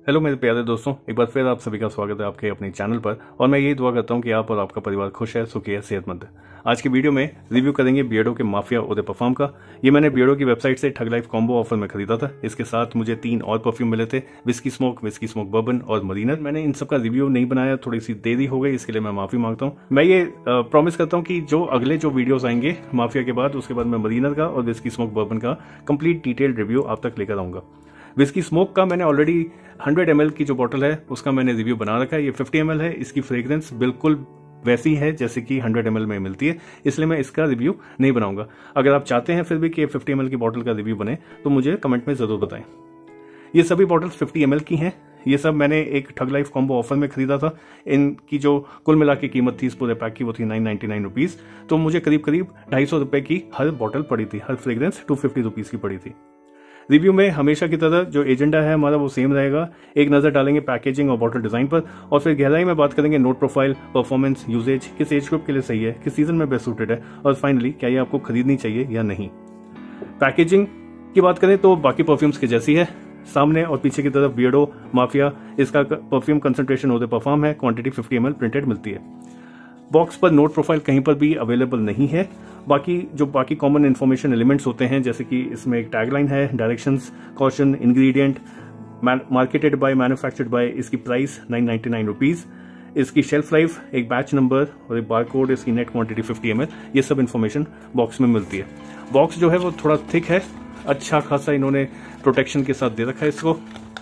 Hello मेरे प्यारे दोस्तों, एक बार फिर आप सभी का स्वागत है आपके अपने चैनल पर। और मैं यही दुआ करता हूं कि आप और आपका परिवार खुश है, सुखी है, सेहतमंद है। आज की वीडियो में रिव्यू करेंगे बियर्डो के माफिया ओदे परफ्यूम का। ये मैंने बियर्डो की वेबसाइट से ठग लाइफ कॉम्बो ऑफर में खरीदा था। इसके साथ मुझे 3 और परफ्यूम मिले थे, विस्की स्मोक बर्बन और मरीनर। मैंने इन सब का रिव्यू नहीं बनाया, थोड़ी सी देरी हो गई, इसके लिए मैं माफी मांगता हूँ। मैं ये प्रॉमिस करता हूँ कि जो अगले वीडियोस आएंगे माफिया के बाद, उसके बाद मैं मरीनर का और विस्की स्मोक बर्बन का कंप्लीट डिटेल्ड रिव्यू आप तक लेकर आऊंगा। विस्की स्मोक का मैंने ऑलरेडी 100 ml की जो बॉटल है उसका मैंने रिव्यू बना रखा है। ये 50 ml है। इसकी फ्रेग्रेंस बिल्कुल वैसी है जैसे कि 100 ml में मिलती है, इसलिए मैं इसका रिव्यू नहीं बनाऊंगा। अगर आप चाहते हैं फिर भी कि 50 ml की बॉटल का रिव्यू बने तो मुझे कमेंट में जरूर बताएं। ये सभी बॉटल्स 50 ml की हैं। ये सब मैंने एक ठग लाइफ कॉम्बो ऑफर में खरीदा था। इनकी जो कुल मिला के कीमत थी इस पूरे पैक की वो थी 999 रुपीज। तो मुझे करीब 250 रुपए की हर बॉटल पड़ी थी, हर फ्रेग्रेंस 250 रुपीज की पड़ी थी। रिव्यू में हमेशा की तरह जो एजेंडा है हमारा वो सेम रहेगा। एक नजर डालेंगे पैकेजिंग और बॉटल डिजाइन पर, और फिर गहराई में बात करेंगे नोट प्रोफाइल, परफॉर्मेंस, यूजेज, किस एज ग्रुप के लिए सही है, किस सीजन में बेस्ट सूटेड है, और फाइनली क्या ये आपको खरीदनी चाहिए या नहीं। पैकेजिंग की बात करें तो बाकी परफ्यूम्स की जैसी है। सामने और पीछे की तरफ बियर्डो माफिया, इसका परफ्यूम कंसंट्रेशन ओदे परफ्यूम है, क्वांटिटी 50 ml प्रिंटेड मिलती है। बॉक्स पर नोट प्रोफाइल कहीं पर भी अवेलेबल नहीं है। बाकी कॉमन इन्फॉर्मेशन एलिमेंट्स होते हैं, जैसे कि इसमें एक टैगलाइन है, directions, caution, ingredient, marketed by, manufactured by, इसकी प्राइस 999 रुपीज, इसकी शेल्फ लाइफ, एक बैच नंबर और एक बारकोड, इसकी नेट क्वांटिटी 50 ml, ये सब इन्फॉर्मेशन बॉक्स में मिलती है। बॉक्स जो है वो थोड़ा थिक है, अच्छा खासा इन्होंने प्रोटेक्शन के साथ दे रखा है इसको,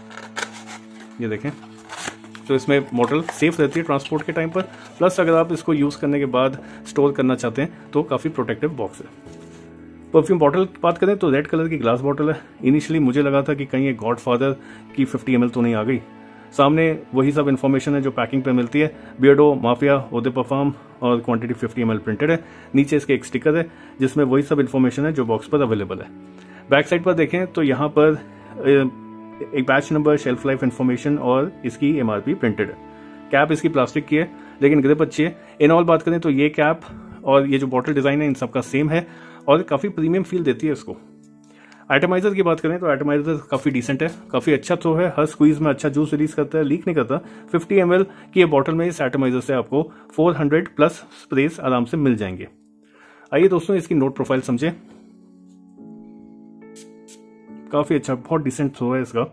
ये देखें। तो इसमें बॉटल सेफ रहती है ट्रांसपोर्ट के टाइम पर, प्लस अगर आप इसको यूज करने के बाद स्टोर करना चाहते हैं तो काफी प्रोटेक्टिव बॉक्स है। परफ्यूम बॉटल की बात करें तो रेड कलर की ग्लास बॉटल है। इनिशियली मुझे लगा था कि कहीं ये गॉडफादर की 50 ml तो नहीं आ गई। सामने वही सब इन्फॉर्मेशन है जो पैकिंग पे मिलती है। बियर्डो माफिया ओदे परफ्यूम और क्वांटिटी 50 ml प्रिंटेड है। नीचे इसके एक स्टिकर है जिसमें वही सब इन्फॉर्मेशन है जो बॉक्स पर अवेलेबल है। बैक साइड पर देखें तो यहाँ पर एक batch number, shelf life information और इसकी MRP प्रिंटेड है। कैप इसकी प्लास्टिक की है लेकिन ग्रिप अच्छी है। इन ऑल बात करें तो ये कैप और ये जो बॉटल डिजाइन है इन सबका सेम है और काफी प्रीमियम फील देती है इसको। आइटमाइजर की बात करें तो आइटमाइजर काफी डिसेंट है, काफी अच्छा थ्रो है, हर स्क्वीज में अच्छा जूस रिलीज करता है, लीक नहीं करता। 50 ml की ये बॉटल में इस आइटमाइजर से आपको 400 प्लस स्प्रेस आराम से मिल जाएंगे। आइए दोस्तों इसकी नोट प्रोफाइल समझे। काफी अच्छा, बहुत डिसेंट थ्रो है इसका।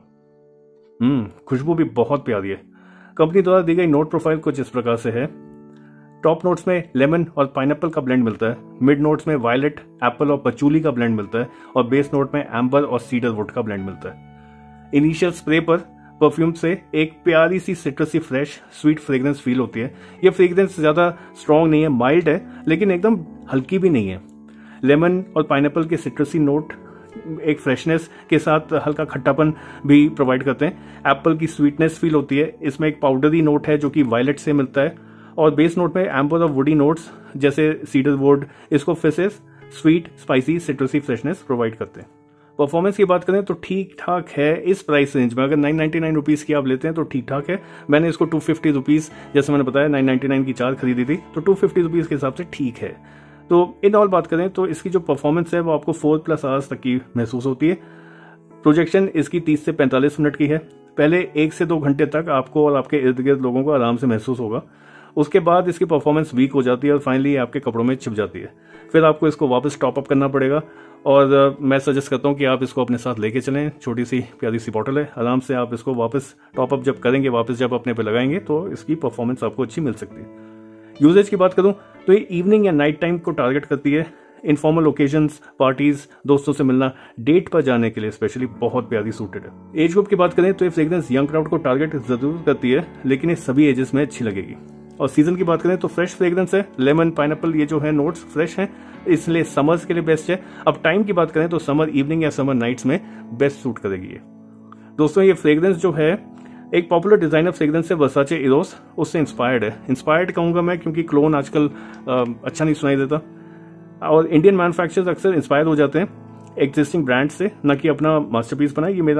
खुशबू भी बहुत प्यारी है। कंपनी द्वारा दी गई नोट प्रोफाइल कुछ इस प्रकार से है। टॉप नोट्स में लेमन और पाइनएप्पल का ब्लेंड मिलता है, मिड नोट्स में वायलेट, एप्पल और पचूली का ब्लेंड मिलता है, और बेस नोट में एम्बर और सीडर वुड का ब्लेंड मिलता है। इनिशियल स्प्रे पर परफ्यूम से एक प्यारी सी citrusy fresh sweet fragrance feel होती है। यह फ्रेग्रेंस ज्यादा स्ट्रॉन्ग नहीं है, माइल्ड है, लेकिन एकदम हल्की भी नहीं है। लेमन और पाइनएप्पल के सिट्रसी नोट एक फ्रेशनेस के साथ हल्का खट्टापन भी प्रोवाइड करते हैं। एप्पल की स्वीटनेस फील होती है। इसमें एक पाउडरी नोट है जो कि वायलेट से मिलता है, और बेस नोट में एम्बर और वुडी नोट्स जैसे सीडर वुड इसको फिर से sweet, spicy, citrusy freshness provide करते हैं। परफॉर्मेंस की बात करें तो ठीक ठाक है इस प्राइस रेंज में। अगर 999 रुपीज की आप लेते हैं तो ठीक ठाक है। मैंने इसको 250 रुपीज, जैसे मैंने बताया 999 की 4 खरीदी थी, तो 250 रुपीज के हिसाब से ठीक है। तो इन ऑल बात करें तो इसकी जो परफॉर्मेंस है वो आपको 4+ आवर्स तक की महसूस होती है। प्रोजेक्शन इसकी 30 से 45 मिनट की है। पहले 1 से 2 घंटे तक आपको और आपके इर्द गिर्द लोगों को आराम से महसूस होगा। उसके बाद इसकी परफॉर्मेंस वीक हो जाती है और फाइनली आपके कपड़ों में छिप जाती है। फिर आपको इसको वापस टॉप अप करना पड़ेगा, और मैं सजेस्ट करता हूँ कि आप इसको अपने साथ लेके चलें। छोटी सी प्यारी सी बॉटल है, आराम से आप इसको वापस टॉप अप जब करेंगे, वापस जब अपने पे लगाएंगे तो इसकी परफॉर्मेंस आपको अच्छी मिल सकती है। यूजेज की बात करूं तो ये इवनिंग या नाइट टाइम को टारगेट करती है। इनफॉर्मल ओकेजन्स, पार्टीज, दोस्तों से मिलना, डेट पर जाने के लिए स्पेशली बहुत प्यारी सूटेड है। एज ग्रुप की बात करें तो ये फ्रेग्रेंस यंग क्राउड को टारगेट जरूर करती है, लेकिन ये सभी एजेस में अच्छी लगेगी। और सीजन की बात करें तो फ्रेश फ्रेग्रेंस है। लेमन, पाइनएप्पल, ये जो है नोट्स फ्रेश हैं, इसलिए समर्स के लिए बेस्ट है। अब टाइम की बात करें तो समर इवनिंग या समर नाइट्स में बेस्ट सूट करेगी ये। दोस्तों ये फ्रेग्रेंस जो है एक पॉपुलर डिजाइनर फ्रेग्रेंस है, वर्साचे इरोस, उससे इंस्पायर्ड है। इंस्पायर्ड कहूंगा मैं क्योंकि क्लोन आजकल अच्छा नहीं सुनाई देता, और इंडियन मैन्युफैक्चरर्स अक्सर इंस्पायर हो जाते हैं एग्जिस्टिंग ब्रांड से, न कि अपना मास्टरपीस बनाए। ये मेरा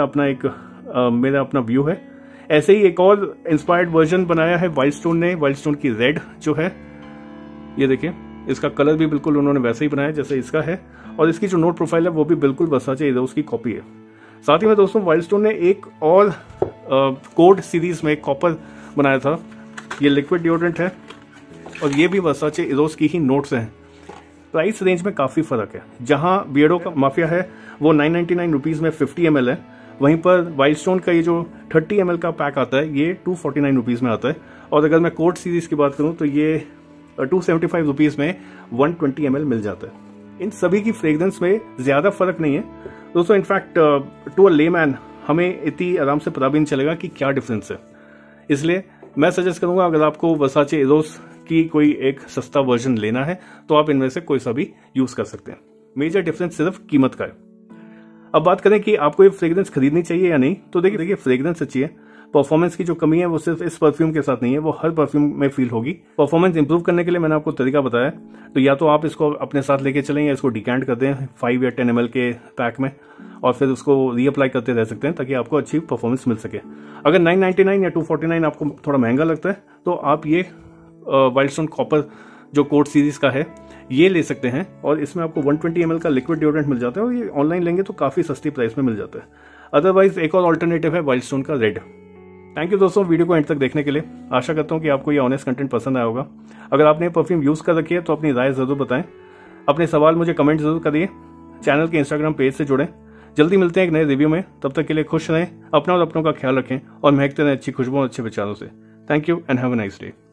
अपना व्यू है। ऐसे ही एक और इंस्पायर्ड वर्जन बनाया है वाइल्डस्टोन ने। वाइल्डस्टोन की रेड जो है, ये देखिए, इसका कलर भी बिल्कुल उन्होंने वैसे ही बनाया जैसे इसका है, और इसकी जो नोट प्रोफाइल है वो भी बिल्कुल वर्साचे इरोस की कॉपी है। साथ ही में दोस्तों वाइल्डस्टोन ने एक और कोड सीरीज में कॉपर बनाया था। ये लिक्विड डिओड्रेंट है और ये भी वर्साचे इरोज की ही नोट्स हैं। प्राइस रेंज में काफ़ी फ़र्क है। जहां बियर्डो का माफिया है वो 999 रुपीज़ में 50 ml है, वहीं पर वाइल्ड स्टोन का ये जो 30 ml का पैक आता है ये 249 रुपीज़ में आता है। और अगर मैं कोड सीरीज़ की बात करूं तो ये 275 रुपीज़ में 120 ml मिल जाता है। इन सभी की फ्रेग्रेंस में ज़्यादा फ़र्क नहीं है दोस्तों। इनफैक्ट टू अ लेमैन हमें इतनी आराम से पता भी नहीं चलेगा कि क्या डिफरेंस है। इसलिए मैं सजेस्ट करूंगा अगर आपको वर्साचे इरोज की कोई एक सस्ता वर्जन लेना है तो आप इनमें से कोई सा भी यूज कर सकते हैं। मेजर डिफरेंस सिर्फ कीमत का है। अब बात करें कि आपको ये फ्रेग्रेंस खरीदनी चाहिए या नहीं, तो देखिए फ्रेग्रेंस अच्छी है। परफॉर्मेंस की जो कमी है वो सिर्फ इस परफ्यूम के साथ नहीं है, वो हर परफ्यूम में फील होगी। परफॉर्मेंस इंप्रूव करने के लिए मैंने आपको तरीका बताया, तो या तो आप इसको अपने साथ लेके चलें या इसको डिकैंट कर दें 5 या 10 ml के पैक में और फिर उसको रीअप्लाई करते रह सकते हैं ताकि आपको अच्छी परफॉर्मेंस मिल सके। अगर 999 या 249 आपको थोड़ा महंगा लगता है तो आप ये वाइल्ड स्टोन कॉपर जो कोड सीरीज का है ये ले सकते हैं और इसमें आपको 120 ml का लिक्विड डिओड्रेंट मिल जाता है और ये ऑनलाइन लेंगे तो काफ़ी सस्ती प्राइस में मिल जाता है। अदरवाइज एक और ऑल्टरनेटिव है वाइल्ड स्टोन का रेड। थैंक यू दोस्तों वीडियो को एंड तक देखने के लिए। आशा करता हूँ कि आपको ये ऑनेस्ट कंटेंट पसंद आया होगा। अगर आपने परफ्यूम यूज़ कर रखी है तो अपनी राय ज़रूर बताएं, अपने सवाल मुझे कमेंट जरूर करिए, चैनल के इंस्टाग्राम पेज से जुड़ें। जल्दी मिलते हैं एक नए रिव्यू में, तब तक के लिए खुश रहें, अपना और अपनों का ख्याल रखें और महकते रहें अच्छी खुशबू और अच्छे विचारों से। Thank you and have a nice day.